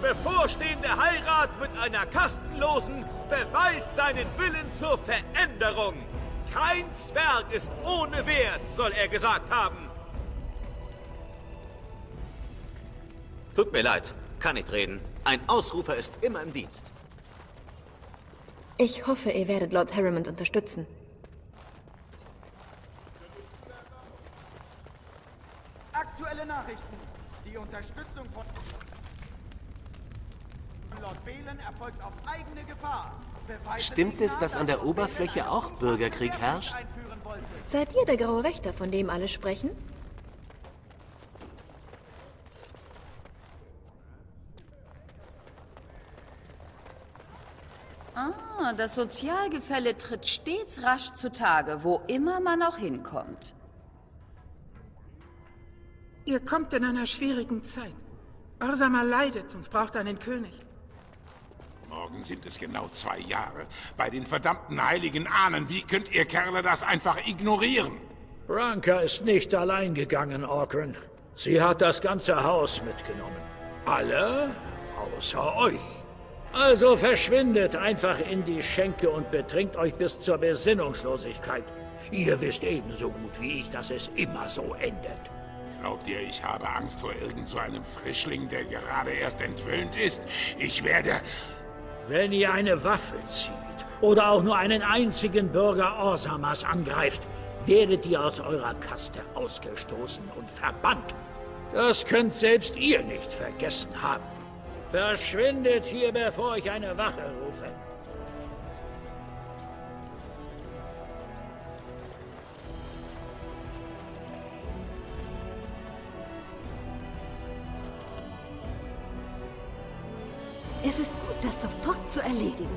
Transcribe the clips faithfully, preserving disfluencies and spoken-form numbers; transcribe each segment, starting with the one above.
bevorstehende Heirat mit einer Kastenlosen beweist seinen Willen zur Veränderung. Kein Zwerg ist ohne Wert, soll er gesagt haben. Tut mir leid, kann nicht reden. Ein Ausrufer ist immer im Dienst. Ich hoffe, ihr werdet Lord Harriman unterstützen. Aktuelle Nachrichten. Die Unterstützung von Lord Belen erfolgt auf eigene Gefahr. Beweise Stimmt es, dass an der Oberfläche auch Bürgerkrieg herrscht? Seid ihr der Graue Wächter, von dem alle sprechen? Ah, das Sozialgefälle tritt stets rasch zutage, wo immer man auch hinkommt. Ihr kommt in einer schwierigen Zeit. Orzammar leidet und braucht einen König. Morgen sind es genau zwei Jahre. Bei den verdammten heiligen Ahnen, wie könnt ihr Kerle das einfach ignorieren? Branka ist nicht allein gegangen, Orkran. Sie hat das ganze Haus mitgenommen. Alle außer euch. Also verschwindet einfach in die Schenke und betrinkt euch bis zur Besinnungslosigkeit. Ihr wisst ebenso gut wie ich, dass es immer so endet. Glaubt ihr, ich habe Angst vor irgend so einem Frischling, der gerade erst entwöhnt ist? Ich werde... Wenn ihr eine Waffe zieht oder auch nur einen einzigen Bürger Orzammars angreift, werdet ihr aus eurer Kaste ausgestoßen und verbannt. Das könnt selbst ihr nicht vergessen haben. Verschwindet hier, bevor ich eine Wache rufe. Es ist gut, das sofort zu erledigen.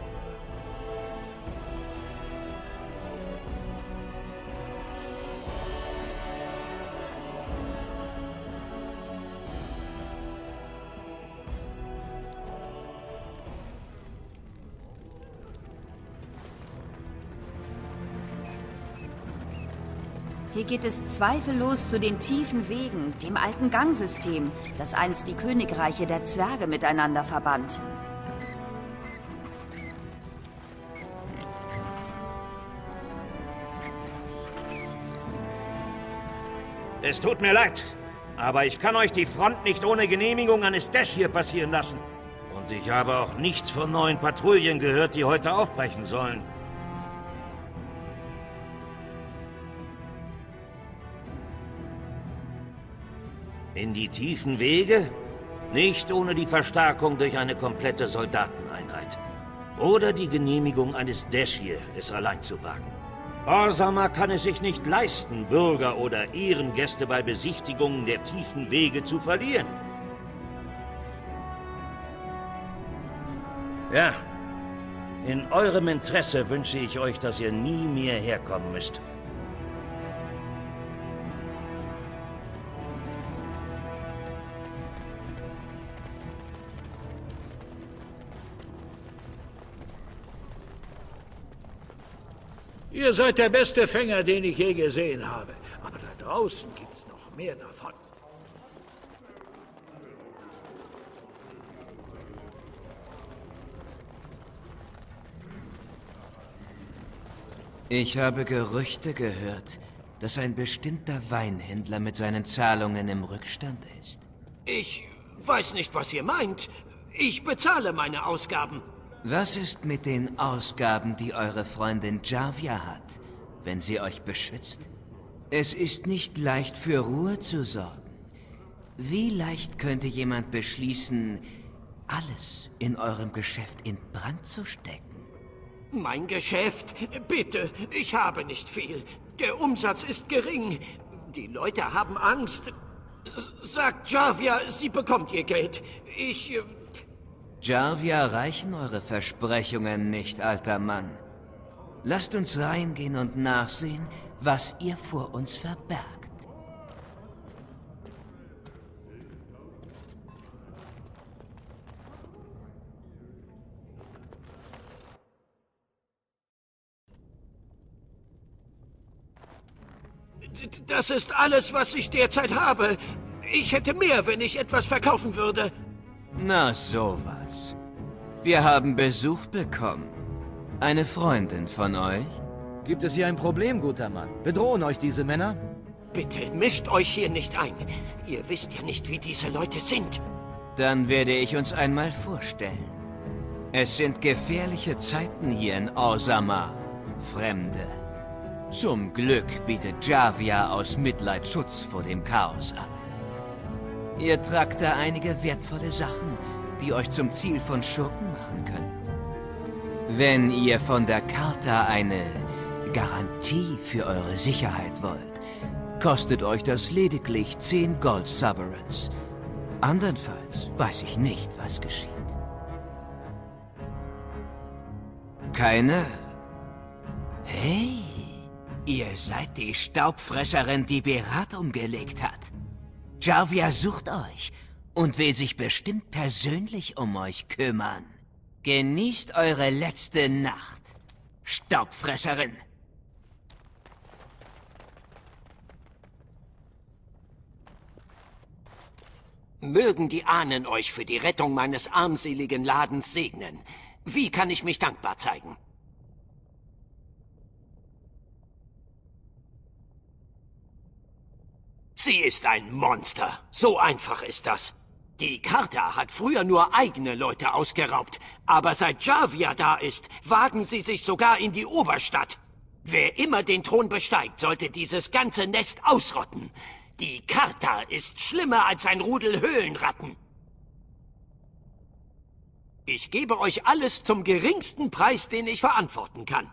Hier geht es zweifellos zu den tiefen Wegen, dem alten Gangsystem, das einst die Königreiche der Zwerge miteinander verband. Es tut mir leid, aber ich kann euch die Front nicht ohne Genehmigung eines Dash hier passieren lassen. Und ich habe auch nichts von neuen Patrouillen gehört, die heute aufbrechen sollen. In die tiefen Wege? Nicht ohne die Verstärkung durch eine komplette Soldateneinheit. Oder die Genehmigung eines Dashir, es allein zu wagen. Orzammar kann es sich nicht leisten, Bürger oder Ehrengäste bei Besichtigungen der tiefen Wege zu verlieren. Ja, in eurem Interesse wünsche ich euch, dass ihr nie mehr herkommen müsst. Ihr seid der beste Fänger, den ich je gesehen habe. Aber da draußen gibt es noch mehr davon. Ich habe Gerüchte gehört, dass ein bestimmter Weinhändler mit seinen Zahlungen im Rückstand ist. Ich weiß nicht, was ihr meint. Ich bezahle meine Ausgaben. Was ist mit den Ausgaben, die eure Freundin Jarvia hat, wenn sie euch beschützt? Es ist nicht leicht für Ruhe zu sorgen. Wie leicht könnte jemand beschließen, alles in eurem Geschäft in Brand zu stecken? Mein Geschäft? Bitte, ich habe nicht viel. Der Umsatz ist gering. Die Leute haben Angst. S- Sagt Jarvia, sie bekommt ihr Geld. Ich... Jarvia reichen eure Versprechungen nicht, alter Mann. Lasst uns reingehen und nachsehen, was ihr vor uns verbergt. Das ist alles, was ich derzeit habe. Ich hätte mehr, wenn ich etwas verkaufen würde. Na sowas. Wir haben Besuch bekommen. Eine Freundin von euch? Gibt es hier ein Problem, guter Mann? Bedrohen euch diese Männer? Bitte mischt euch hier nicht ein. Ihr wisst ja nicht, wie diese Leute sind. Dann werde ich uns einmal vorstellen. Es sind gefährliche Zeiten hier in Orzammar, Fremde. Zum Glück bietet Javia aus Mitleid Schutz vor dem Chaos an. Ihr tragt da einige wertvolle Sachen, die euch zum Ziel von Schurken machen können. Wenn ihr von der Charta eine Garantie für eure Sicherheit wollt, kostet euch das lediglich zehn Gold Sovereigns. Andernfalls weiß ich nicht, was geschieht. Keine? Hey, ihr seid die Staubfresserin, die Berat umgelegt hat. Javia sucht euch und will sich bestimmt persönlich um euch kümmern. Genießt eure letzte Nacht, Staubfresserin. Mögen die Ahnen euch für die Rettung meines armseligen Ladens segnen. Wie kann ich mich dankbar zeigen? Sie ist ein Monster. So einfach ist das. Die Charta hat früher nur eigene Leute ausgeraubt. Aber seit Javia da ist, wagen sie sich sogar in die Oberstadt. Wer immer den Thron besteigt, sollte dieses ganze Nest ausrotten. Die Charta ist schlimmer als ein Rudel Höhlenratten. Ich gebe euch alles zum geringsten Preis, den ich verantworten kann.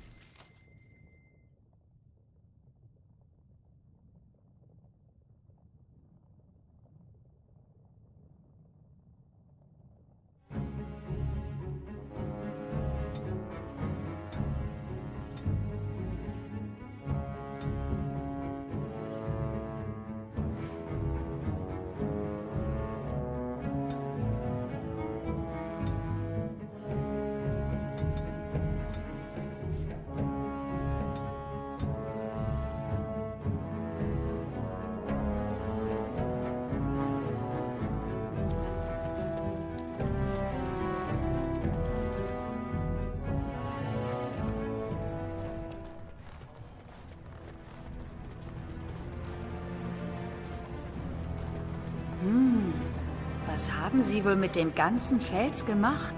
Hm, was haben Sie wohl mit dem ganzen Fels gemacht?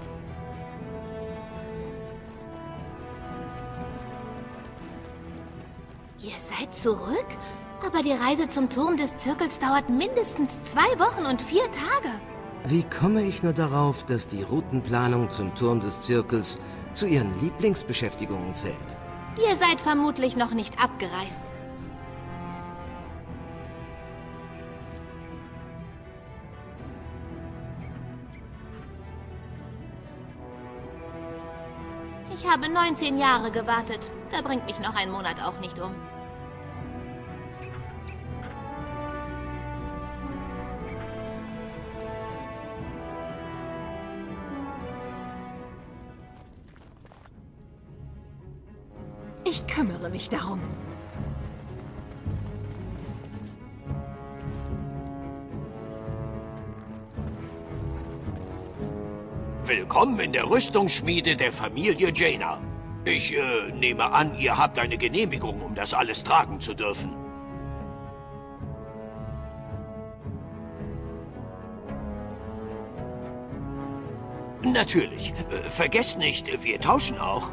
Ihr seid zurück? Aber die Reise zum Turm des Zirkels dauert mindestens zwei Wochen und vier Tage. Wie komme ich nur darauf, dass die Routenplanung zum Turm des Zirkels zu Ihren Lieblingsbeschäftigungen zählt? Ihr seid vermutlich noch nicht abgereist. Ich habe neunzehn Jahre gewartet. Da bringt mich noch ein Monat auch nicht um. Ich kümmere mich darum. Willkommen in der Rüstungsschmiede der Familie Jaina. Ich äh, nehme an, ihr habt eine Genehmigung, um das alles tragen zu dürfen. Natürlich. Äh, vergesst nicht, wir tauschen auch.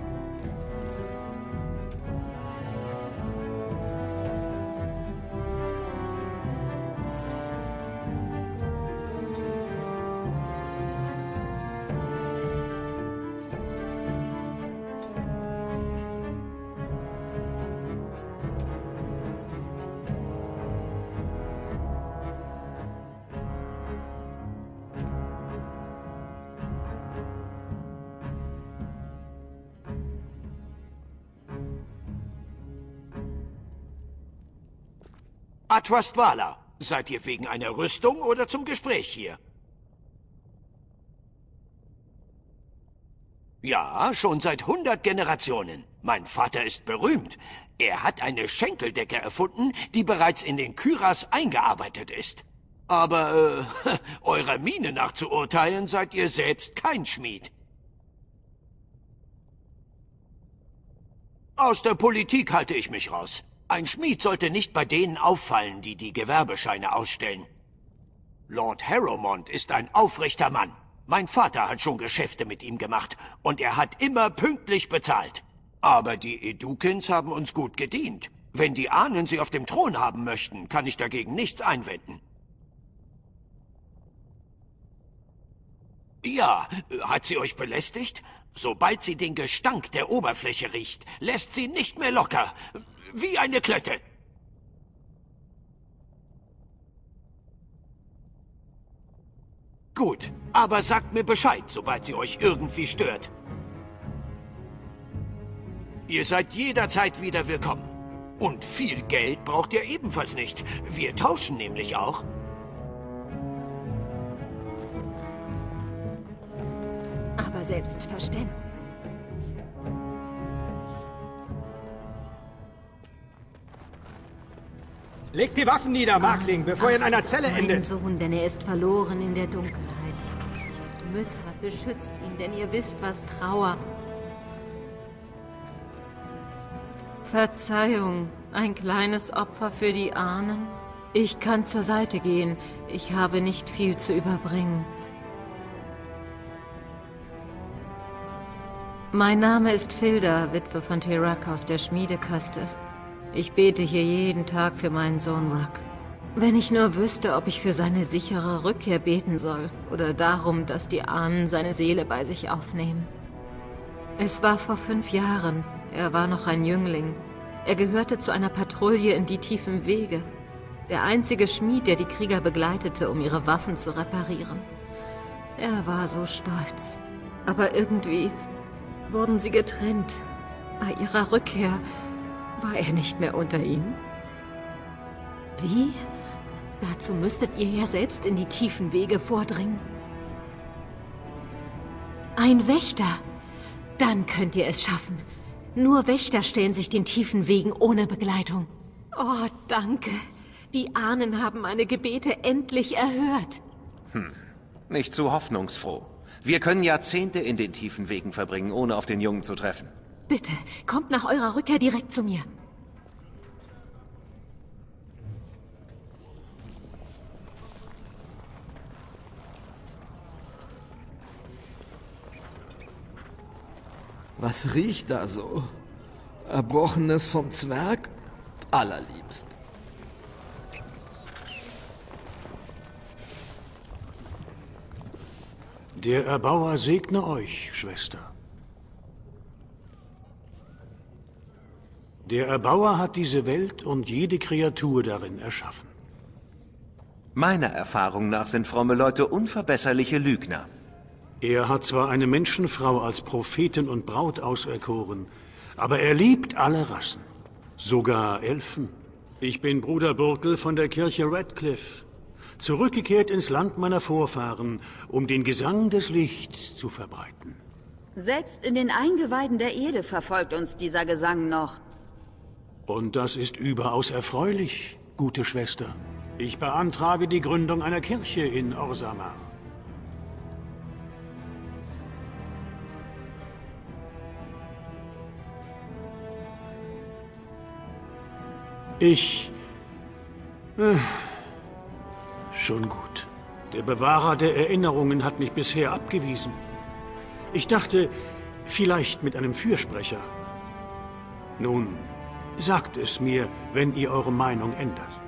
Atwastwala, seid ihr wegen einer Rüstung oder zum Gespräch hier? Ja, schon seit hundert Generationen. Mein Vater ist berühmt. Er hat eine Schenkeldecke erfunden, die bereits in den Kyras eingearbeitet ist. Aber äh, eurer Miene nach zu urteilen, seid ihr selbst kein Schmied. Aus der Politik halte ich mich raus. Ein Schmied sollte nicht bei denen auffallen, die die Gewerbescheine ausstellen. Lord Harrowmont ist ein aufrechter Mann. Mein Vater hat schon Geschäfte mit ihm gemacht und er hat immer pünktlich bezahlt. Aber die Edukins haben uns gut gedient. Wenn die Ahnen sie auf dem Thron haben möchten, kann ich dagegen nichts einwenden. Ja, hat sie euch belästigt? Sobald sie den Gestank der Oberfläche riecht, lässt sie nicht mehr locker. Wie eine Klette. Gut, aber sagt mir Bescheid, sobald sie euch irgendwie stört. Ihr seid jederzeit wieder willkommen. Und viel Geld braucht ihr ebenfalls nicht. Wir tauschen nämlich auch. Aber selbstverständlich. Legt die Waffen nieder, Markling, bevor ihr in einer Zelle mein endet. Sohn, denn er ist verloren in der Dunkelheit. Mütter, beschützt ihn, denn ihr wisst, was Trauer... Verzeihung, ein kleines Opfer für die Ahnen? Ich kann zur Seite gehen. Ich habe nicht viel zu überbringen. Mein Name ist Filda, Witwe von Terak aus der Schmiedekaste. Ich bete hier jeden Tag für meinen Sohn Ruck. Wenn ich nur wüsste, ob ich für seine sichere Rückkehr beten soll oder darum, dass die Ahnen seine Seele bei sich aufnehmen. Es war vor fünf Jahren. Er war noch ein Jüngling. Er gehörte zu einer Patrouille in die tiefen Wege. Der einzige Schmied, der die Krieger begleitete, um ihre Waffen zu reparieren. Er war so stolz. Aber irgendwie wurden sie getrennt. Bei ihrer Rückkehr war er nicht mehr unter ihnen. Wie? Dazu müsstet ihr ja selbst in die tiefen Wege vordringen. Ein Wächter. Dann könnt ihr es schaffen. Nur Wächter stellen sich den tiefen Wegen ohne Begleitung. Oh, danke. Die Ahnen haben meine Gebete endlich erhört. Hm, nicht zu hoffnungsfroh. Wir können Jahrzehnte in den tiefen Wegen verbringen, ohne auf den Jungen zu treffen. Bitte, kommt nach eurer Rückkehr direkt zu mir. Was riecht da so? Erbrochenes vom Zwerg? Allerliebst. Der Erbauer segne euch, Schwester. Der Erbauer hat diese Welt und jede Kreatur darin erschaffen. Meiner Erfahrung nach sind fromme Leute unverbesserliche Lügner. Er hat zwar eine Menschenfrau als Prophetin und Braut auserkoren, aber er liebt alle Rassen, sogar Elfen. Ich bin Bruder Burkel von der Kirche Radcliffe, zurückgekehrt ins Land meiner Vorfahren, um den Gesang des Lichts zu verbreiten. Selbst in den Eingeweiden der Erde verfolgt uns dieser Gesang noch. Und das ist überaus erfreulich, gute Schwester. Ich beantrage die Gründung einer Kirche in Orzammar. Ich... Äh, schon gut. Der Bewahrer der Erinnerungen hat mich bisher abgewiesen. Ich dachte, vielleicht mit einem Fürsprecher. Nun, sagt es mir, wenn ihr eure Meinung ändert.